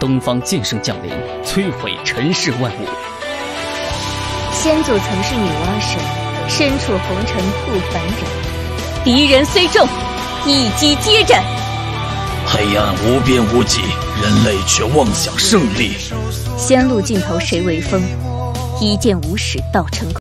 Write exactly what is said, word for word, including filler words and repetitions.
东方剑圣降临，摧毁尘世万物。 先祖曾是女娲神，身处红尘不凡人。敌人虽众，一击皆斩。 黑暗无边无际，人类却妄想胜利。 仙路尽头谁为峰？一剑无始到成功。